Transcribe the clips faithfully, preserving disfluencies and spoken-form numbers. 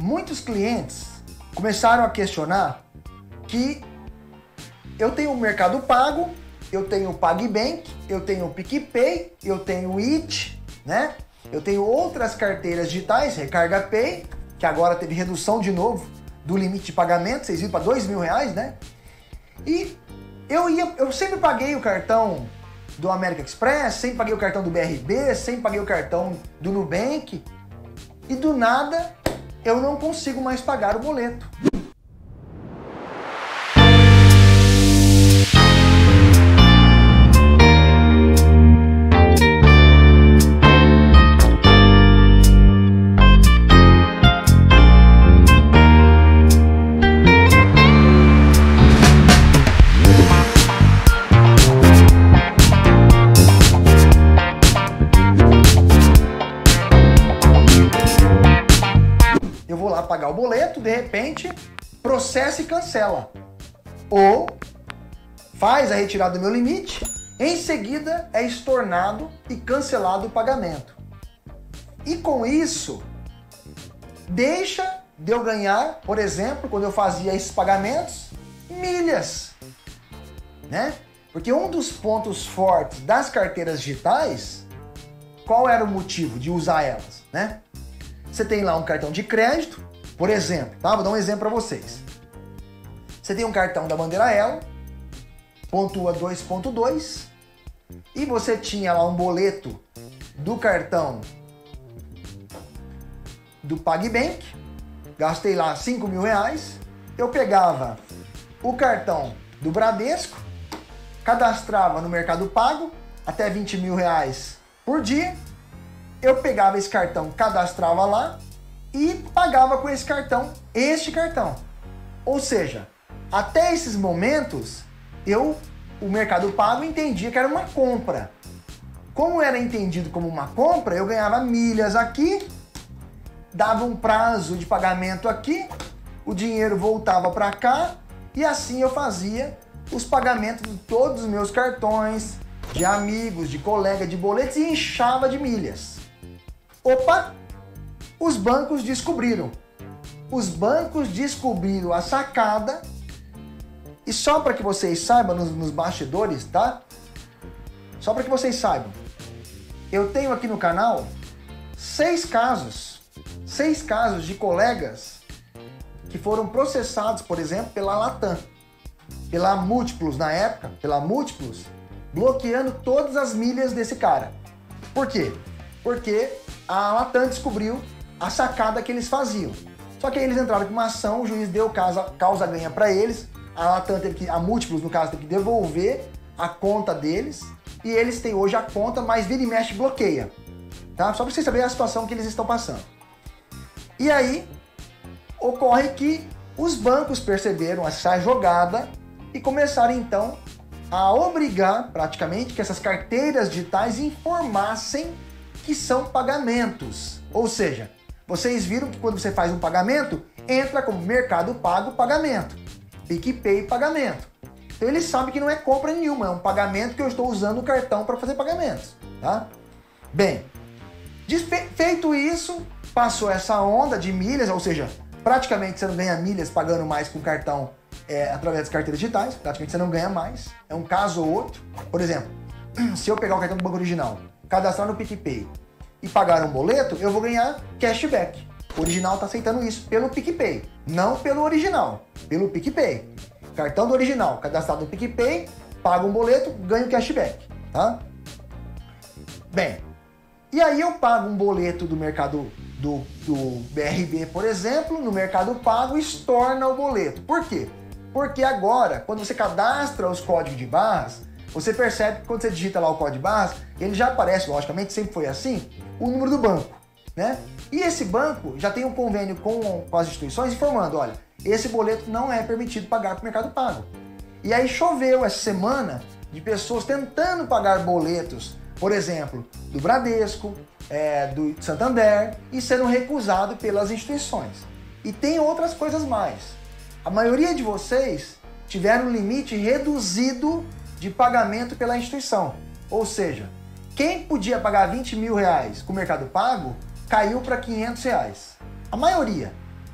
muitos clientes começaram a questionar que eu tenho o Mercado Pago, eu tenho o PagBank, eu tenho o PicPay, eu tenho o It, né? Eu tenho outras carteiras digitais, Recarga Pay, que agora teve redução de novo do limite de pagamento, vocês viram, para dois mil reais, né? E eu, ia, eu sempre paguei o cartão do American Express, sempre paguei o cartão do B R B, sempre paguei o cartão do Nubank, e do nada eu não consigo mais pagar o boleto. Pagar o boleto, de repente, processa e cancela. Ou faz a retirada do meu limite, em seguida é estornado e cancelado o pagamento. E com isso, deixa de eu ganhar, por exemplo, quando eu fazia esses pagamentos, milhas, né? Porque um dos pontos fortes das carteiras digitais, qual era o motivo de usar elas, né? Você tem lá um cartão de crédito, por exemplo, tá? Vou dar um exemplo para vocês. Você tem um cartão da Bandeira Elo, pontua dois ponto dois, e você tinha lá um boleto do cartão do PagBank, gastei lá cinco mil reais, eu pegava o cartão do Bradesco, cadastrava no Mercado Pago, até vinte mil reais por dia, eu pegava esse cartão, cadastrava lá, e pagava com esse cartão, este cartão. Ou seja, até esses momentos, eu, o Mercado Pago entendia que era uma compra. Como era entendido como uma compra, eu ganhava milhas aqui, dava um prazo de pagamento aqui, o dinheiro voltava para cá, e assim eu fazia os pagamentos de todos os meus cartões, de amigos, de colega, de boletos, e inchava de milhas. Opa! Os bancos descobriram. Os bancos descobriram a sacada. E só para que vocês saibam, nos, nos bastidores, tá? Só para que vocês saibam. Eu tenho aqui no canal seis casos. Seis casos de colegas que foram processados, por exemplo, pela Latam. Pela Múltiplos na época, pela Múltiplos, bloqueando todas as milhas desse cara. Por quê? Porque a Latam descobriu a sacada que eles faziam. Só que aí eles entraram com uma ação, o juiz deu causa, causa ganha para eles, a Latam teve que, a Múltiplos, no caso, teve que devolver a conta deles, e eles têm hoje a conta, mas vira e mexe bloqueia. Tá? Só para vocês saberem a situação que eles estão passando. E aí, ocorre que os bancos perceberam essa jogada e começaram então a obrigar, praticamente, que essas carteiras digitais informassem que são pagamentos. Ou seja, vocês viram que quando você faz um pagamento, entra como Mercado Pago pagamento, PicPay pagamento. Então eles sabem que não é compra nenhuma, é um pagamento que eu estou usando o cartão para fazer pagamentos, tá? Bem, feito isso, passou essa onda de milhas, ou seja, praticamente você não ganha milhas pagando mais com cartão é, através das carteiras digitais, praticamente você não ganha mais, é um caso ou outro. Por exemplo, se eu pegar o cartão do Banco Original, cadastrar no PicPay e pagar um boleto, eu vou ganhar cashback. O original está aceitando isso pelo PicPay, não pelo original, pelo PicPay. Cartão do original, cadastrado no PicPay, paga um boleto, ganho cashback, tá? Bem, e aí eu pago um boleto do mercado do, do B R B, por exemplo, no Mercado Pago, estorna o boleto. Por quê? Porque agora, quando você cadastra os códigos de barras, você percebe que quando você digita lá o código de barras, ele já aparece, logicamente, sempre foi assim, o número do banco, né? E esse banco já tem um convênio com, com as instituições informando, olha, esse boleto não é permitido pagar para o Mercado Pago. E aí choveu essa semana de pessoas tentando pagar boletos, por exemplo, do Bradesco, é, do Santander, e sendo recusado pelas instituições. E tem outras coisas mais. A maioria de vocês tiveram um limite reduzido de pagamento pela instituição. Ou seja, quem podia pagar vinte mil reais com o Mercado Pago, caiu para quinhentos reais. A maioria.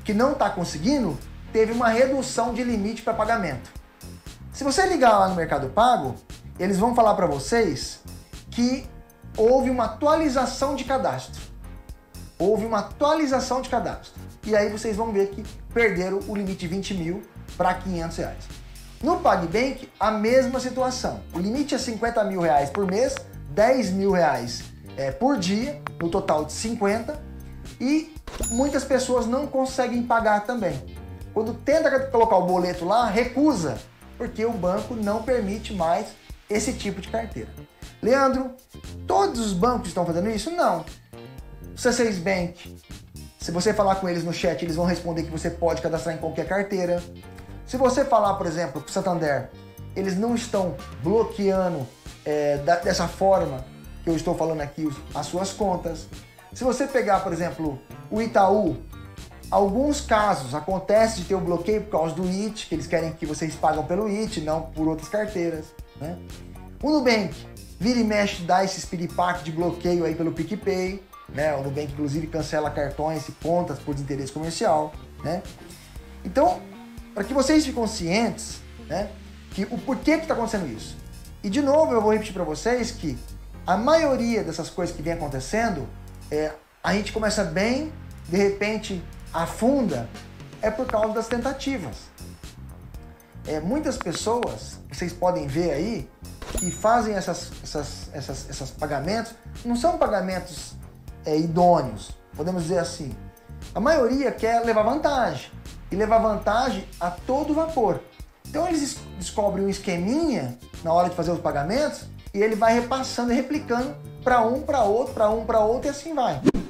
que não está conseguindo, teve uma redução de limite para pagamento. Se você ligar lá no Mercado Pago, eles vão falar para vocês que houve uma atualização de cadastro. Houve uma atualização de cadastro. E aí vocês vão ver que perderam o limite de vinte mil para quinhentos reais. No PagBank, a mesma situação. O limite é cinquenta mil reais por mês, dez mil reais é, por dia, no total de cinquenta. E muitas pessoas não conseguem pagar também. Quando tenta colocar o boleto lá, recusa, porque o banco não permite mais esse tipo de carteira. Leandro, todos os bancos estão fazendo isso? Não. O C seis Bank, se você falar com eles no chat, eles vão responder que você pode cadastrar em qualquer carteira. Se você falar, por exemplo, com o Santander, eles não estão bloqueando é, da, dessa forma que eu estou falando aqui os, as suas contas. Se você pegar, por exemplo, o Itaú, alguns casos acontece de ter o bloqueio por causa do I T, que eles querem que vocês pagam pelo I T, não por outras carteiras, né? O Nubank, vira e mexe, dá esse piripaque de bloqueio aí pelo PicPay, né? O Nubank, inclusive, cancela cartões e contas por desinteresse comercial, né? Então, para que vocês fiquem cientes, né, que o porquê que está acontecendo isso. E, de novo, eu vou repetir para vocês que a maioria dessas coisas que vem acontecendo, é, a gente começa bem, de repente afunda, é por causa das tentativas. É, muitas pessoas, vocês podem ver aí, que fazem essas, essas, essas, essas pagamentos, não são pagamentos é, idôneos, podemos dizer assim. A maioria quer levar vantagem, e levar vantagem a todo vapor. Então eles descobrem um esqueminha na hora de fazer os pagamentos, e ele vai repassando e replicando para um, para outro, para um, para outro, e assim vai.